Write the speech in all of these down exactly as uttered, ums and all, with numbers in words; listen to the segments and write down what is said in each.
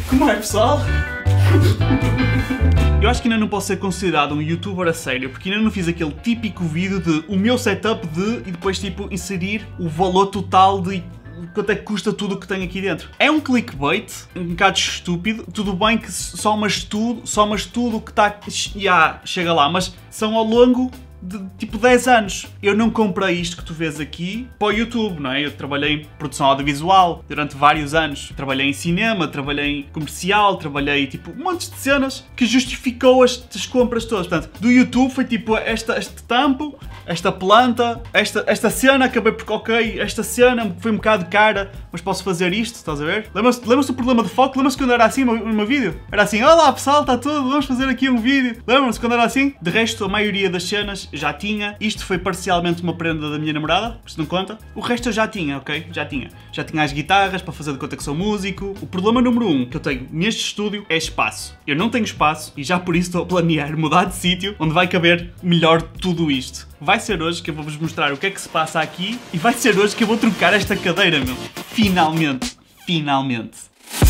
Como é, pessoal? Eu acho que ainda não posso ser considerado um youtuber a sério, porque ainda não fiz aquele típico vídeo de o meu setup de e depois tipo inserir o valor total de quanto é que custa tudo o que tem aqui dentro. É um clickbait, um bocado estúpido, tudo bem que somas tudo, somas tudo o que está, já chega lá, mas são ao longo de tipo dez anos. Eu não comprei isto que tu vês aqui para o YouTube, não é? Eu trabalhei em produção audiovisual durante vários anos. Trabalhei em cinema, trabalhei em comercial, trabalhei tipo montes de cenas que justificou estas compras todas. Portanto, do YouTube foi tipo esta, este tampo, esta planta, esta, esta cena, acabei por ok, esta cena foi um bocado cara, mas posso fazer isto, estás a ver? Lembras-te lembras do problema de foco? Lembras-te quando era assim no, no meu vídeo? Era assim, olá pessoal, está tudo, vamos fazer aqui um vídeo. Lembram-se quando era assim? De resto, a maioria das cenas já tinha. Isto foi parcialmente uma prenda da minha namorada, por isso não conta. O resto eu já tinha, ok? Já tinha. Já tinha as guitarras para fazer de conta que sou músico. O problema número um que eu tenho neste estúdio é espaço. Eu não tenho espaço e já por isso estou a planear mudar de sítio onde vai caber melhor tudo isto. Vai ser hoje que eu vou-vos mostrar o que é que se passa aqui e vai ser hoje que eu vou trocar esta cadeira, meu. Finalmente. Finalmente.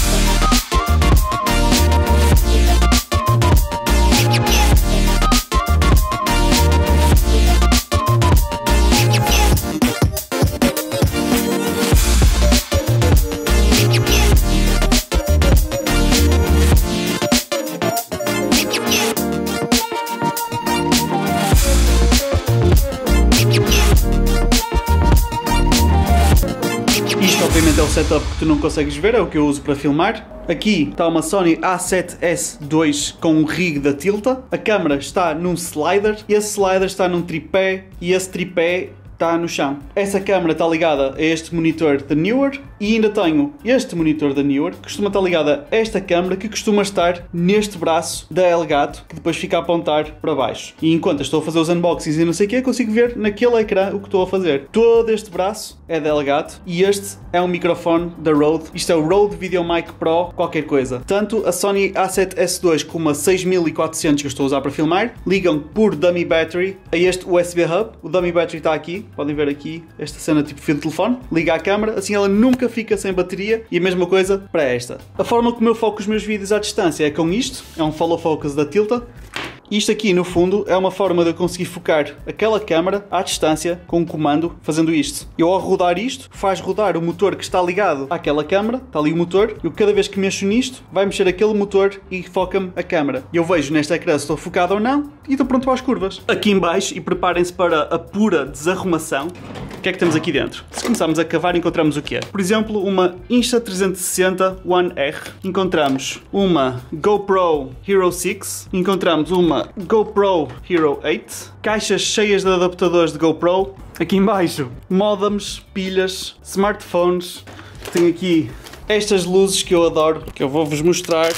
Obviamente é o setup que tu não consegues ver, é o que eu uso para filmar. Aqui está uma Sony A sete S dois com um rig da Tilta. A câmera está num slider, esse slider está num tripé e esse tripé está no chão. Essa câmera está ligada a este monitor da Neewer e ainda tenho este monitor da Neewer que costuma estar ligada a esta câmera que costuma estar neste braço da Elgato que depois fica a apontar para baixo. E enquanto estou a fazer os unboxings e não sei o que, consigo ver naquele ecrã o que estou a fazer. Todo este braço é da Elgato e este é um microfone da Rode. Isto é o Rode VideoMic Pro qualquer coisa. Tanto a Sony A sete S dois como a seis mil e quatrocentos que eu estou a usar para filmar ligam por dummy battery a este U S B hub. O dummy battery está aqui. Podem ver aqui esta cena tipo fio de telefone. Liga à câmera, assim ela nunca fica sem bateria. E a mesma coisa para esta. A forma como eu foco os meus vídeos à distância é com isto. É um follow focus da Tilta. Isto aqui, no fundo, é uma forma de eu conseguir focar aquela câmera à distância com um comando fazendo isto. Eu, ao rodar isto, faz rodar o motor que está ligado àquela câmera, está ali o motor, e eu, cada vez que mexo nisto, vai mexer aquele motor e foca-me a câmera. Eu vejo neste ecrã se estou focado ou não e estou pronto para as curvas. Aqui em baixo, e preparem-se para a pura desarrumação, o que é que temos aqui dentro? Se começarmos a cavar, encontramos o quê? Por exemplo, uma Insta trezentos e sessenta One R, encontramos uma GoPro Hero seis, encontramos uma GoPro Hero oito, caixas cheias de adaptadores de GoPro, aqui em baixo modems, pilhas, smartphones, tenho aqui estas luzes que eu adoro, que eu vou-vos mostrar.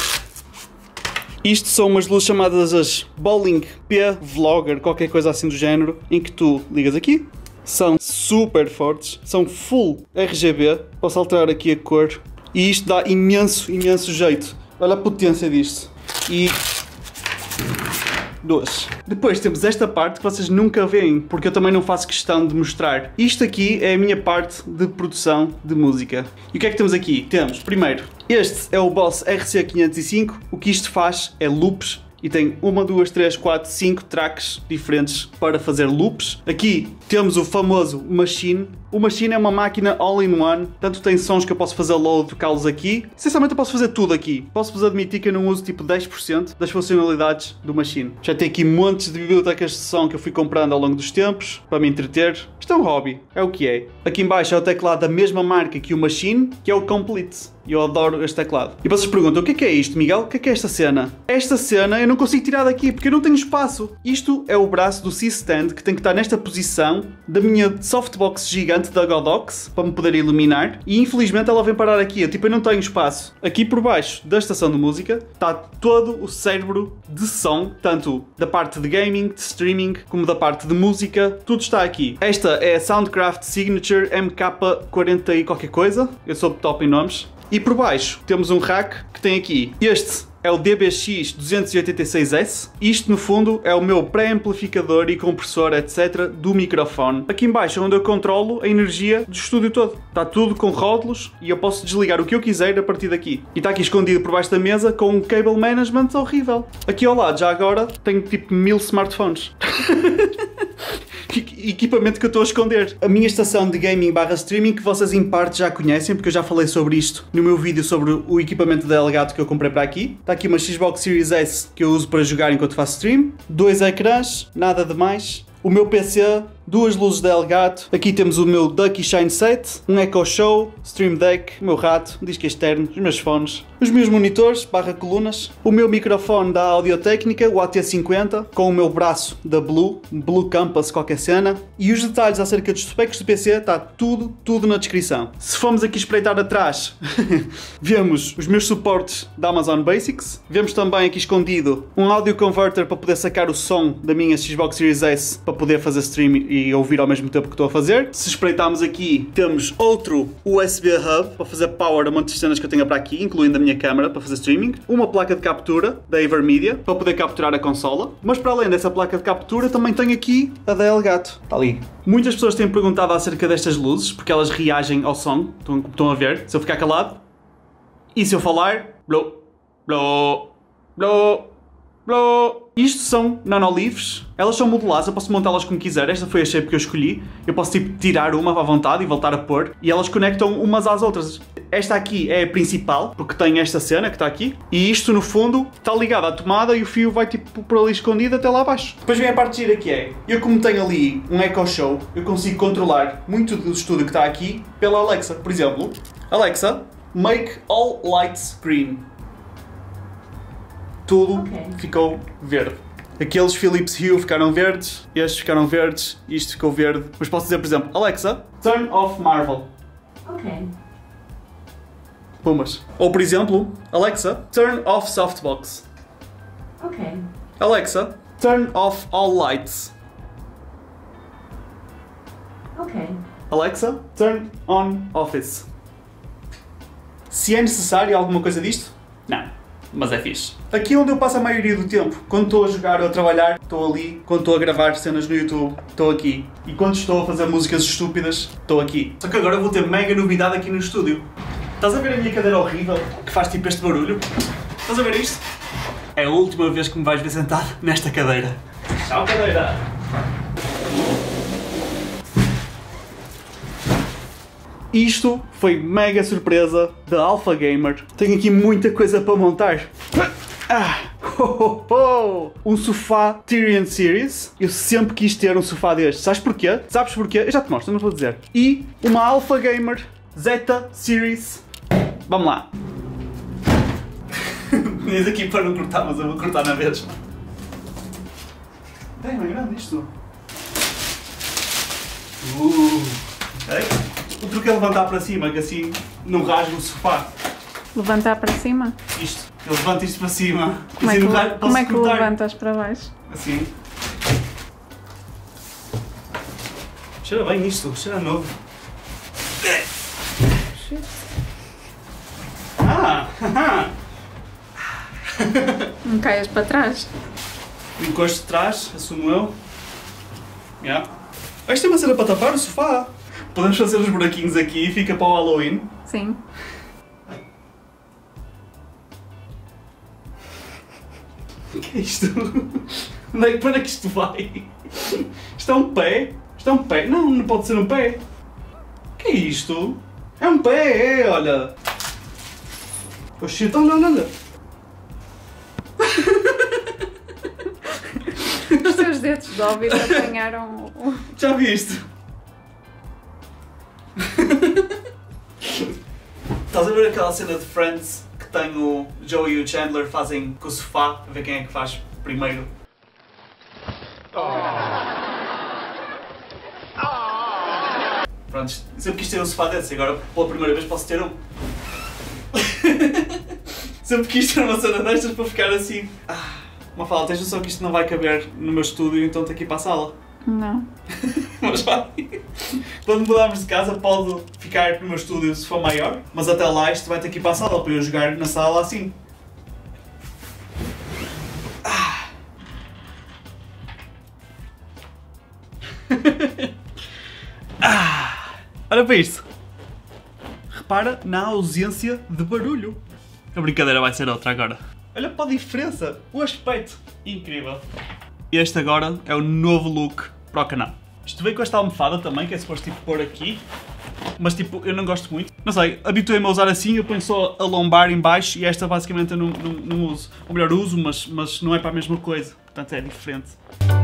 Isto são umas luzes chamadas as Bowling P Vlogger, qualquer coisa assim do género, em que tu ligas aqui, são super fortes, são full R G B, posso alterar aqui a cor e isto dá imenso, imenso jeito. Olha a potência disto. E duas. Depois temos esta parte que vocês nunca veem, porque eu também não faço questão de mostrar. Isto aqui é a minha parte de produção de música. E o que é que temos aqui? Temos, primeiro, este é o Boss R C quinhentos e cinco. O que isto faz é loops. E tem uma, duas, três, quatro, cinco tracks diferentes para fazer loops. Aqui temos o famoso Machine. O Machine é uma máquina all-in-one, tanto tem sons que eu posso fazer load, tocá-los aqui. Essencialmente eu posso fazer tudo aqui. Posso-vos admitir que eu não uso tipo dez por cento das funcionalidades do Machine. Já tenho aqui montes de bibliotecas de som que eu fui comprando ao longo dos tempos, para me entreter. Isto é um hobby, é o que é. Aqui em baixo é o teclado da mesma marca que o Machine, que é o Complete. E eu adoro este teclado. E vocês perguntam, o que é que é isto, Miguel? O que é que é esta cena? Esta cena eu não consigo tirar daqui, porque eu não tenho espaço. Isto é o braço do C-Stand, que tem que estar nesta posição da minha softbox gigante da Godox, para me poder iluminar. E infelizmente ela vem parar aqui. Eu, tipo, eu não tenho espaço. Aqui por baixo da estação de música está todo o cérebro de som, tanto da parte de gaming, de streaming, como da parte de música. Tudo está aqui. Esta é a Soundcraft Signature M K quarenta e qualquer coisa. Eu sou top em nomes. E por baixo temos um rack que tem aqui este é o D B X duzentos e oitenta e seis S. Isto, no fundo, é o meu pré-amplificador e compressor, etcétera, do microfone. Aqui em baixo é onde eu controlo a energia do estúdio todo. Está tudo com rótulos e eu posso desligar o que eu quiser a partir daqui. E está aqui escondido por baixo da mesa com um cable management horrível. Aqui ao lado, já agora, tenho tipo mil smartphones. Equipamento que eu estou a esconder. A minha estação de gaming barra streaming, que vocês em parte já conhecem, porque eu já falei sobre isto no meu vídeo sobre o equipamento da Elgato que eu comprei para aqui. Está aqui uma Xbox Series S que eu uso para jogar enquanto faço stream. Dois ecrãs, nada de mais. O meu P C, duas luzes da Elgato. Aqui temos o meu Ducky Shine Set, um Echo Show, Stream Deck, o meu rato, um disco externo, os meus fones, os meus monitores, barra colunas, o meu microfone da Audio-Técnica, o A T cinquenta, com o meu braço da Blue, Blue Compass, qualquer cena. E os detalhes acerca dos specs do P C, está tudo, tudo na descrição. Se formos aqui espreitar atrás, vemos os meus suportes da Amazon Basics. Vemos também aqui escondido um audio converter para poder sacar o som da minha Xbox Series S para poder fazer stream e ouvir ao mesmo tempo que estou a fazer. Se espreitarmos aqui, temos outro U S B Hub para fazer power a montes de cenas que eu tenho para aqui, incluindo a minha câmera para fazer streaming. Uma placa de captura da Avermedia para poder capturar a consola. Mas para além dessa placa de captura, também tenho aqui a da Elgato. Está ali. Muitas pessoas têm perguntado acerca destas luzes, porque elas reagem ao som. Estão, estão a ver? Se eu ficar calado e se eu falar, blow, blow, blow, blow. Isto são nanolivres, elas são moduladas, eu posso montá-las como quiser, esta foi a shape que eu escolhi. Eu posso tipo tirar uma à vontade e voltar a pôr, e elas conectam umas às outras. Esta aqui é a principal, porque tem esta cena que está aqui, e isto no fundo está ligado à tomada e o fio vai tipo por ali escondido até lá abaixo. Depois vem a parte gira que é, eu como tenho ali um Echo Show, eu consigo controlar muito do estúdio que está aqui pela Alexa. Por exemplo, Alexa, make all lights green. Tudo okay. Ficou verde. Aqueles Philips Hue ficaram verdes, estes ficaram verdes, isto ficou verde. Mas posso dizer, por exemplo, Alexa, turn off Marvel. Ok. Pumas. Ou por exemplo, Alexa, turn off Softbox. Ok. Alexa, turn off all lights. Ok. Alexa, turn on Office. Se é necessário alguma coisa disto? Não. Mas é fixe. Aqui é onde eu passo a maioria do tempo. Quando estou a jogar ou a trabalhar, estou ali. Quando estou a gravar cenas no YouTube, estou aqui. E quando estou a fazer músicas estúpidas, estou aqui. Só que agora vou ter mega novidade aqui no estúdio. Estás a ver a minha cadeira horrível, que faz tipo este barulho? Estás a ver isto? É a última vez que me vais ver sentado nesta cadeira. Tchau, cadeira! Isto foi mega surpresa da Alpha Gamer. Tenho aqui muita coisa para montar. Ah, oh, oh, oh. Um sofá Tyrion Series. Eu sempre quis ter um sofá deste. Sabes porquê? Sabes porquê? Eu já te mostro, não vou dizer. E uma Alpha Gamer Zeta Series. Vamos lá. Vens aqui para não cortar, mas eu vou cortar na vez. É, é grande isto. Uh, okay. O truque é levantar para cima, que assim não rasga o sofá. Levantar para cima? Isto. Eu levanto isto para cima. Como assim é que, rasga, como é que o levantas para baixo? Assim. Cheira bem isto, cheira novo. Ah! Não caias para trás. Encosto de trás, assumo eu. Yeah. Isto é uma cena para tapar o sofá. Podemos fazer os buraquinhos aqui e fica para o Halloween. Sim. O que é isto? Onde é, para onde é que isto vai? Isto é um pé? Isto é um pé? Não, não pode ser um pé. O que é isto? É um pé, é, olha. Oh shit, olha, olha, olha. Os teus dedos de óbvio apanharam o... Já viste? Estás a ver aquela cena de Friends que tem o Joey e o Chandler fazem com o sofá, a ver quem é que faz primeiro? Pronto, sempre quis ter um sofá desse, agora pela primeira vez posso ter um. Sempre quis ter uma cena destas para ficar assim. Ah, uma fala, tens noção que isto não vai caber no meu estúdio, então estou aqui para a sala. Não. Mas vai. Quando mudarmos de casa pode ficar no meu estúdio se for maior, mas até lá isto vai ter que ir para a sala para eu jogar na sala assim. Olha para isto. Repara na ausência de barulho. A brincadeira vai ser outra agora. Olha para a diferença, o aspecto. Incrível. Este agora é o novo look para o canal. Isto veio com esta almofada também, que é suposto tipo pôr aqui. Mas tipo, eu não gosto muito. Não sei, habituei-me a usar assim, eu ponho só a lombar em baixo e esta basicamente eu não, não, não uso. Ou melhor, uso, mas, mas não é para a mesma coisa. Portanto é diferente.